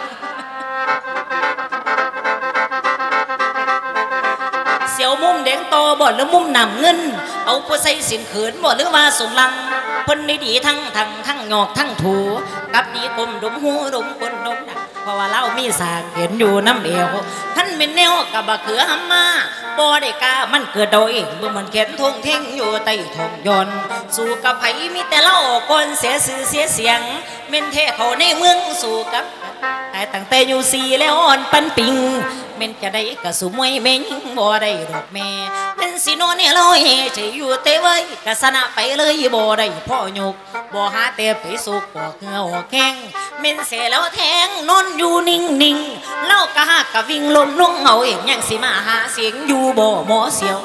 เสียวมุมแดงโตบ่หรือมุมหนำเงินเอาผู้ใส่สินเขินบ่หรือว่าสมลังพ้นในดีทั้งหยอกทั้งถูกับดีกลมดมหูดมคนดมดักเพราะว่าเรามีสากเห็นอยู่น้ำเอวท่านเป็นแนวกับบักเขือหำมาบ่ได้กามันเกิดโดยเมื่อมันเขียนทงเท่งอยู่ใต้ทองยนสู่กับไผมีแต่เล่าคนเสียสื่อเสียเสียงเม่นเทเขาในเมืองสู่กับแต่ตั้งแต่อยู่สีแล้วอ่อนปันปิงเม่นจะได้กระสุมวยเม่นบ่ได้ดอกแม่เป็นสีโนเนี่ยลอยจะอยู่เตไว้กระสนะไปเลยบ่ได้พ่อยกบ่หาเตะไปสุกบ่เหงาแข้งเม่นเสียแล้วแทงนอนอยู่นิ่งเล่ากะหักกะวิ่งลมลงเอาเองยังสิมาหาเสียงอยู่บ่หมอเสียว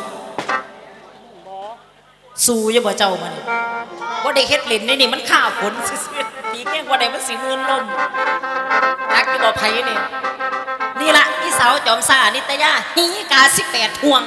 สู้ยังบ่เจ้ามันว่าได้เฮ็ดเล่นนี่มันข่าฝนตีแก้งว่าได้มันสีมืนลมนักจะบอกไผ่นี่ละที่สาวจอมซานิตยาฮีกา18ห่วง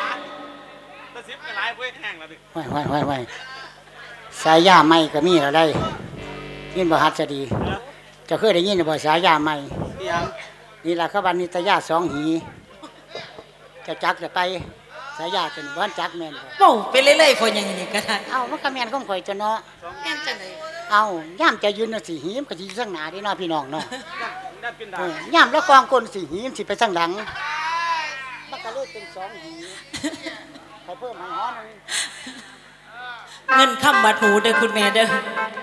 ไว้สายยาไม่ก็มีแล้วได้ยินบ่ฮัดจะดีจะเคยได้ยินบ่สายยาไม่นี่ละขบันนิตยา2หีจะจักจะไปสายยาจนบ้านจักแม่นโอ้ไปเรื่อยๆคนอย่างนี้ก็ได้เอามันก็แม่นของข่อยจะเนาะแม่นจังได๋เอาย่ามจะยืนน่ะสิหีมก็สิอยู่ทางหน้าดิเนาะพี่น้องเนาะย่ามแล้วกองคนสิหีมสิไปทางหลังมันก็เลยเป็น2หีไปเพิ่มให้ฮ้อนึงเงินคำบัดหูเด้อคุณแม่เด้อ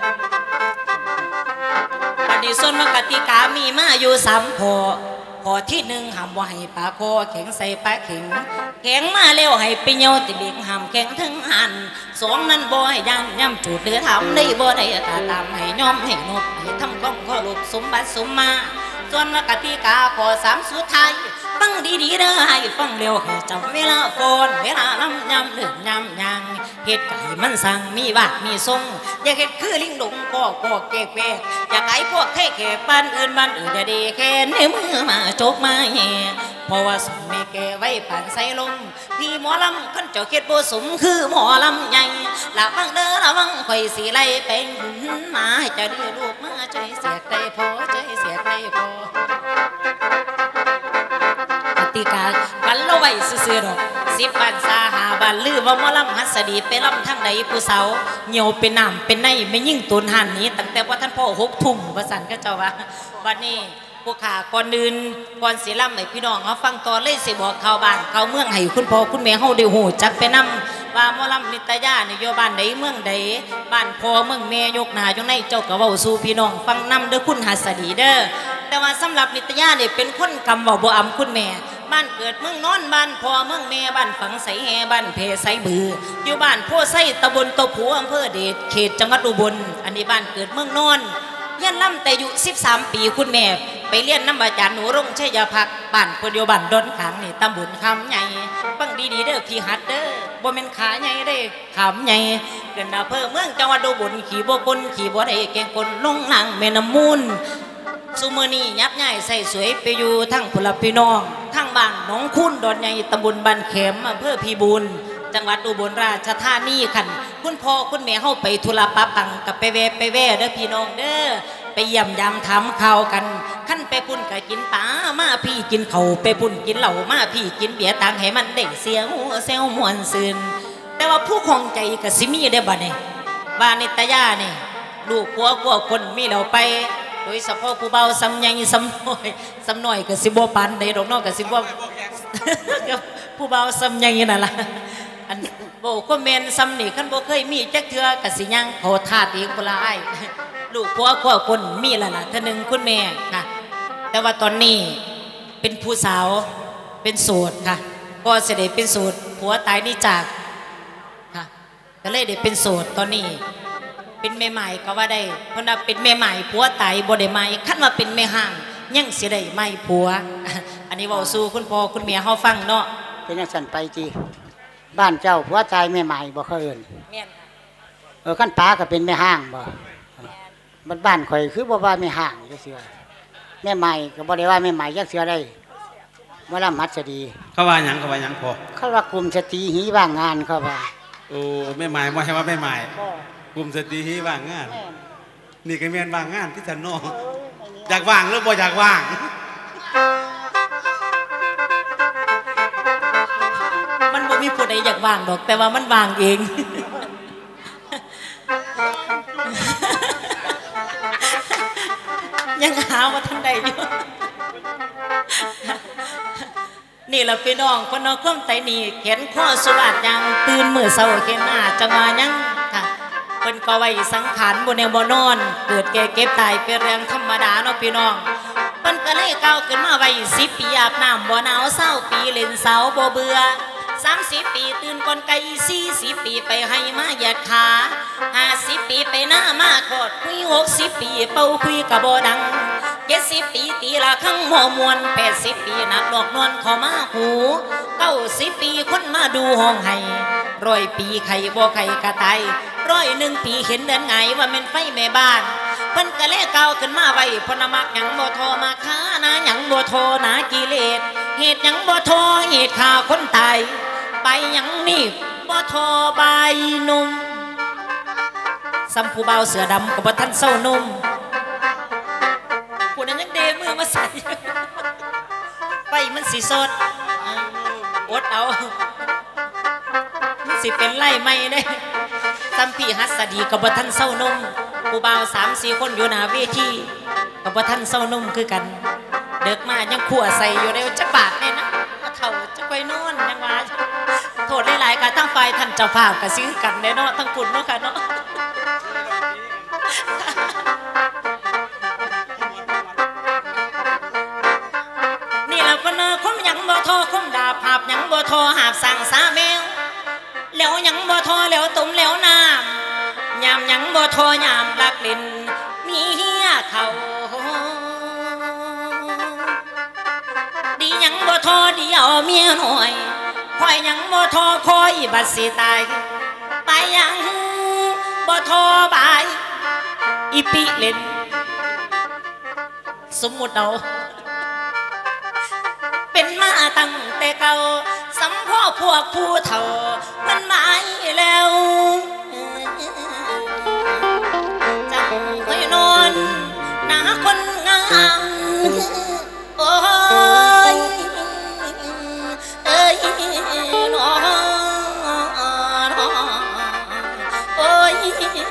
ปฏิส่วนกติกามีมาอยู่3ข้อที่1ห้ามว่าให้ปลาคอแข็งใส่ปลาเข็งแข็งมาแล้วให้ไปเหี่ยวติเบงห้ามแข็งทั้งหัน2นั้นบ่ให้ย่ำจูดหรือทำได้บ่ได้ตาตามให้ยอมให้นบให้ทำก้องข้อลูกสมบัติสมมาส่วนกติกาข้อ3สุดท้ายฟังดีๆเด้อให้ฟังเร็วให้จำเวลาฝนเวลาลำยำเดือดยำยางเฮ็ดไก่มันสั่งมีบาดมีทรงอย่าเฮ็ดคือลิงหลงก็แก่แก่อย่าไก่พวกเท่แก่บ้านอื่นดีแค่ในมือมาจกมาแห่เพราะว่าสมแม่แก่ไว้ผ่านใส่ลมพี่หมอลำคนเจ้าเฮ็ดบ่สมคือหมอลำใหญ่ละวังเด้อละวังข่อยสิไล่เป็นมาให้เจ้าดีลูกมาใจเสียใจพอใจเสียใจพอกติกากันละไว้ซื่อๆดอก10 วัน5 วันลือว่าหมอลำหัสดีไปลำทั้งใดผู้สาวเหี่ยวเป็นน้ำเป็นในไม่ยิ่งตูนหันนี้ตั้งแต่ว่าท่านพ่อ6 ทุ่มว่าสั่นก็เจ้าว่าวันนี้ผู้ขาก่อนอื่นก่อนสิลำให้พี่น้องเขาฟังต่อเลยสิบอกข่าวบ้านข่าวเมืองให้คุณพ่อคุณแม่เฮาได้ฮู้จักไปนำว่าหมอลำนิตยาเนี่ยอยู่บ้านใดเมืองใดบ้านพ่อเมืองแม่ยกหน้าอยู่ในเจ้าก็เว้าสู่พี่น้องฟังนำเด้อคุณหัสดีเด้อแต่ว่าสำหรับนิตยาเนี่ยเป็นคนกำเว้าบ่อำคุณแม่บ้านเกิดเมืองนอนบ้านพ่อเมืองแม่บ้านฝังไสแห่บ้านเพไสบืออยู่บ้านโพไสตำบลตะผูอำเภอเดชเขตจังหวัดอุบลอันนี้บ้านเกิดเมืองนอนเรียนลำแต่อยู่13 ปีคุณแม่ไปเรียนน้ำอาจารย์หนูรุ่งชัยภักดิ์บ้านปฏิบัติดอนขังนี่ตำบลคำใหญ่ฟังดีๆเด้อพี่ฮัดเด้อบ่แม่นขาใหญ่ได้ขำใหญ่เกินอำเภอเมืองจังหวัดอุบลขี่บ่คนขี่บ่ได้เก่งคนลงนางแม่น้ำมูลซุมื้อนี้ยับใหญ่ใส่สวยไปอยู่ทั้งพุ่นละพี่น้องทั้งบ้านหนองคุ้นดอนใหญ่ตำบลบ้านเข็มอำเภอพิบูลจังหวัดอุบลราชธานีคันคุณพ่อคุณแม่เฮาไปธุระปะปังกับไปแวะเด้อพี่น้องเด้อไปเยี่ยมยามถามข่าวกันขั้นไปพุ่นก็กินปลามาพี่กินเขาไปพุ่นกินเหล้ามาพี่กินเบียร์ต่างให้มันได้เสียหัวเซลมวนซืนแต่ว่าผู้คงใจก็สิมีได้บ่เนี่ยบ้านนิตยานี่ลูกผัวกลัวคนมีเราไปโดยเฉพาะผู้เบาซ้ำใหญ่ซ้ำน้อยก็สิบ่ปานใดดอกน้องก็สิบ่ผู้เบาซ้ำใหญ่นั่นล่ะอันโบก็แมนซ้ำนี่ขั้นโบเคยมีจักเทือกสิยังโหธาตุอีกคนละไอ้ลูกผัวกลัวคนมีละล่ะท่านหนึ่งคุณแม่ค่ะแต่ว่าตอนนี้เป็นผู้สาวเป็นโสดค่ะก็เสด็จเป็นโสดผัวตายนี่จากค่ะก็เลยได้เป็นโสดตอนนี้เป็นแม่ใหม่ก็ว่าได้เพราะว่าเป็นแม่ใหม่ผัวตายบ่ได้ใหม่ขั้นว่าเป็นแม่ห่างยังเสียได้ไม่ผัวอันนี้เว้าสู่คุณพ่อคุณแม่เฮาฟังเนาะเป็นจังซั่นไปจีบ้านเจ้าผัวตายแม่ใหม่บ่เขาเอิ้นแม่นค่ะขั้นป้าก็เป็นแม่ห้างบ่บ้านข่อยคือบ่ว่าแม่ห้างจังซี่แม่ใหม่ก็บ่ได้ว่าแม่ใหม่จักเสือได้ว่าลำมัดจะดีเขาว่าหยังพอเขาว่ากลุ่มสตรีหีว่างงานเขาว่าโอ้แม่ใหม่บ่ให้ว่าแม่ใหม่กลุ่มสตรีหีว่างงานนี่ก็แม่นว่างงานที่ฉันน้องอยากว่างหรือบ่อยากว่างมันบ่มีผู้ใดอยากว่างดอกแต่ว่ามันว่างเองยังหาว่าท่านใดอยู่นี่แหละพี่น้องคนน้องข้อมไตนี่เขียนข้อสุราษฎร์ยังตื่นมือเศร้าเขียนหน้าจังหวะยังค่ะเป็นก็ไว้สังขารบนแนวบนอนเกิดแก่เก็บตายเป็นเรื่องธรรมดาเนาะพี่น้องเป็นก็เลยก้าวขึ้นมาไว้10 ปีอาบน้ำบ่หนาว20 ปีเล่นเสาบ่เบื่อ30 ปีตื่นก่อนไก่40 ปีไปให้มาเหยียดขา50 ปีไปหน้ามาขอดคุย60 ปีเป่าคุยกะบ่ดัง70 ปีตีละครั้งหัวมวน80 ปีนักดอกนวลเข้ามาหู90 ปีคนมาดูห้องให้100 ปีไข่บ่ไข่กะตาย101 ปีเห็นเดินไงว่าเป็นไฟแม่บ้านเพิ่นก็เลยก้าวขึ้นมาไว้พนมักหยังบ่ทอมาค้านะหยังบ่ทอนะกิเลสเหตุหยังบ่ทอเหตุฆ่าคนตายไปหยังนี่บ่ทอใบนุ่มสัมผู้เบาเสือดำกับบ่ทันเศร้านุ่มผู้นั้นยังเดมือมาใส่ไปมันสิสดอดเอามันสิเป็นไล่ไม่ได้สัมพี่ฮัสดีกับบ่ทันเศร้านุ่มผู้เบา3-4 คนอยู่หน้าเวทีกับบ่ทันเศร้านุ่มคือกันเด็กมายังขั่วใส่อยู่ในจักบาทเนี่ยนะเท่าจะไปนอนยังว่าโทษหลายๆการตั้งไฟท่านเจ้าภาพกับซื้อกันเนาะทั้งคุณเนาะค่ะเนาะนี่เราก็เนาะคมยังบ่ทอคมดาบหาบยังบ่ทอหาบสั่งสาแมวแล้วยังบ่ทอแล้วตุ่มแล้วน้ำยามยังบ่ทอยามลักเล่นมีเฮียเขาดียังบ่ทอเดียวเมียหน่อยคอยยังบ่ทอคอยบัดสิตายไปยังบ่ทอบายอีปีเล่นสมมุติเอาเป็นมาตั้งแต่เก่าสัมพ่อพวกผู้เฒ่ามันหมายแล้วจังคอยนอนหน้าคนงามโอ้ยเอ้ยนอโอ้ย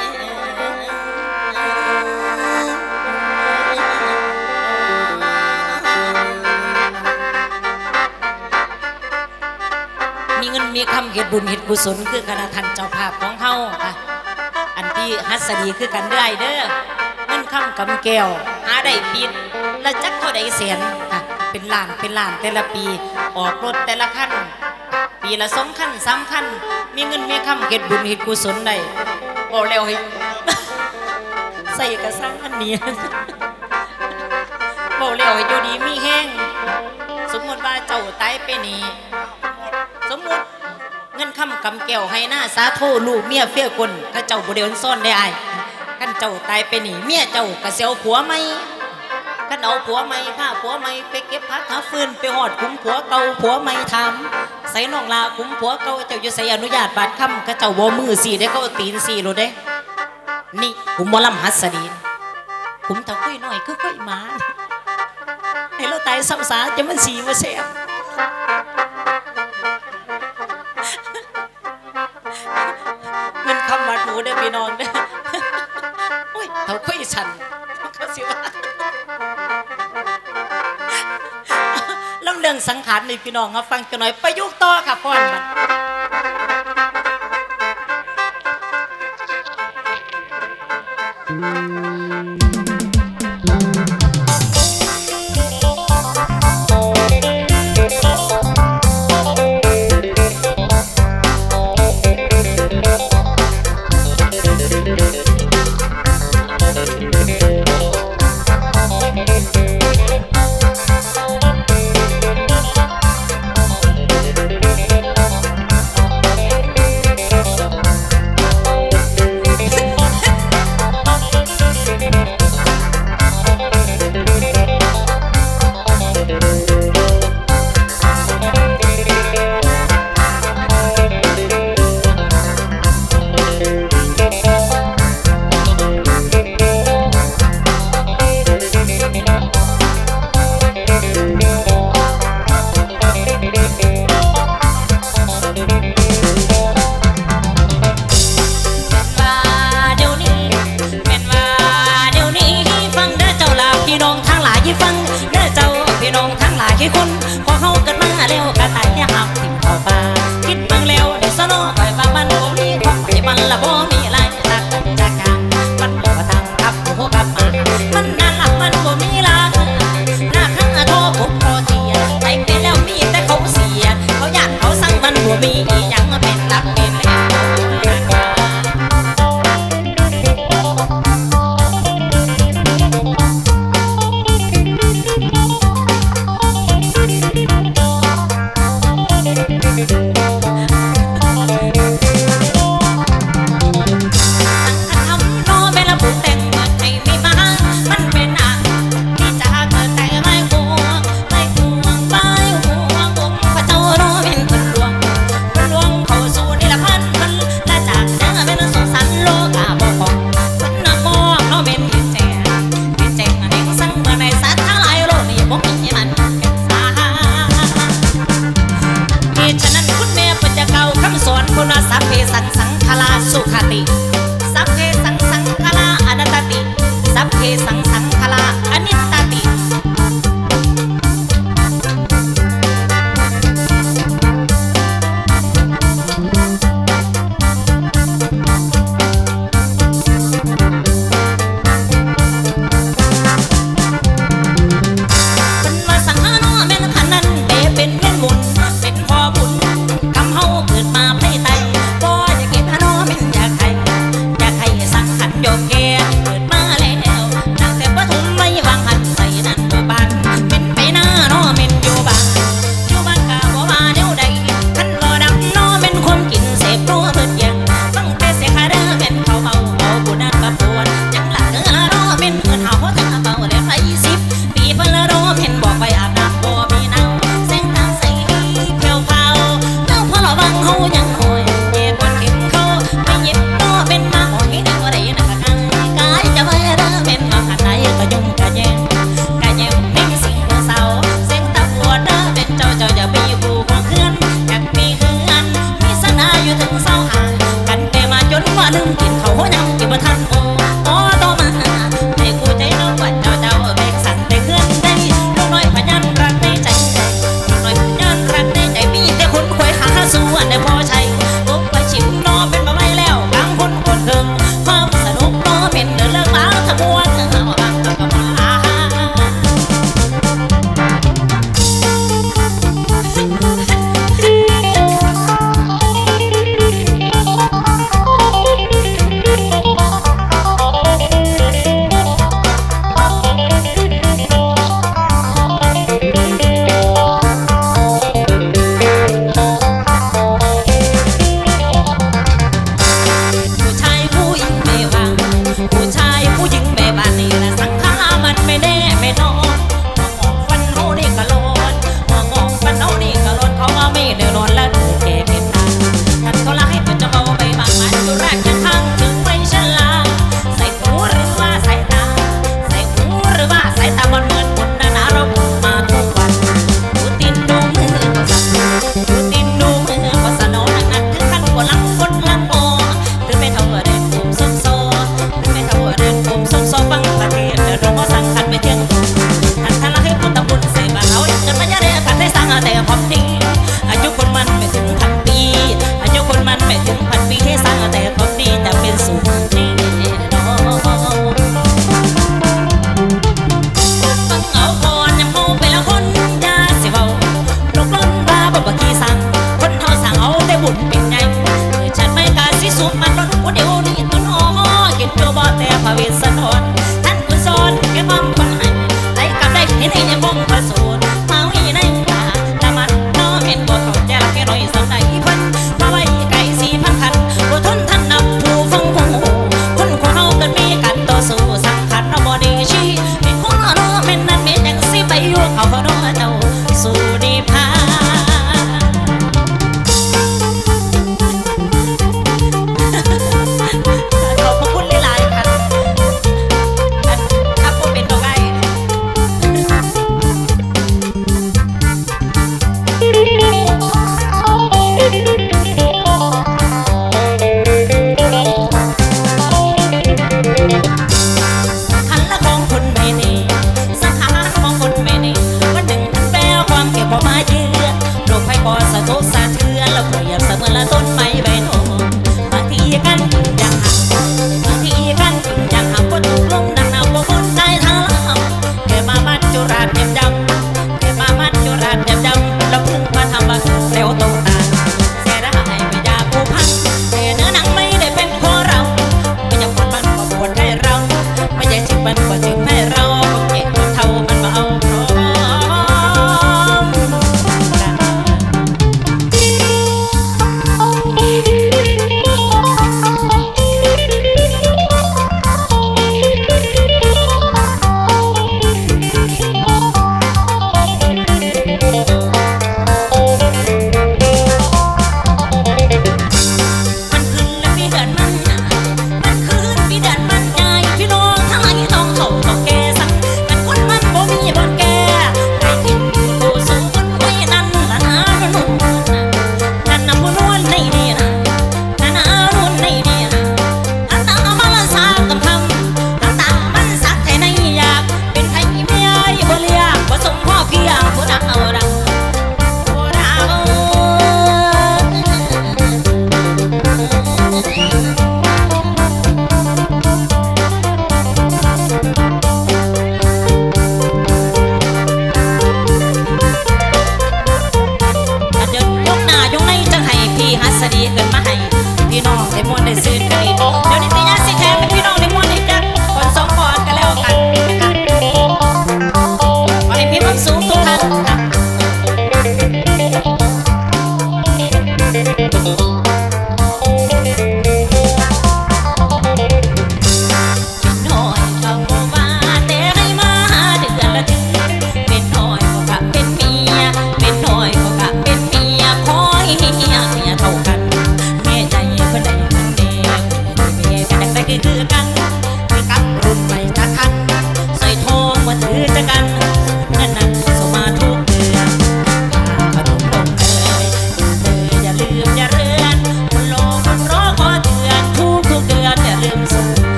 มีเงินมีคำเหตุบุญเหตุกุศลคือคณะท่านเจ้าภาพของเฮาค่ะอันที่ฮัสดีคือกันได้เด้อเงินคำกำแก้วหาได้ปิดและจักเท่าใดแสนค่ะเป็นล้านแต่ละปีออกรถแต่ละคันปีละ2 คัน3 คันมีเงินมีคำเหตุบุญเหตุกุศลได้บอกแล้วให้ใส่กระสังอันนี้บอกแล้วให้อยู่ดีมีแห้งสมมติว่าเจ้าตายไปนี่สมมติเงินคำกำแก้วให้หน้าสาโทลูกเมียเฟี้ยกลข้าเจ้าบ่ได้อ่อนซ่อนได้อ้ายขั้นเจ้าตายไปหนีเมียเจ้ากะเสียวผัวไหมขั้นเอาผัวไหมผ้าผัวไหมไปเก็บพักหาฟืนไปหอดคุ้มผัวเก่าผัวไหมทำใส่น้องลาคุ้มผัวเก่าเจ้าอยู่ใส่อนุญาตบาดคำข้าเจ้าบ่มือสี่ได้เขาตีนสี่โลได้นี่คุ้มหมอลำหัสดีนคุ้มเท่าค่อยหน่อยค่อยๆมาให้เราตายซ้ำสาจะมันสีมาแสบมันคำวัดหมูได้พี่น้องเด้อโอ้ยเท่าค่อยฉันเขาสิว่าลำเรื่องสังขารนี่พี่น้องมาฟังกันหน่อยประยุกต์ต่อค่ะพ่อนมัน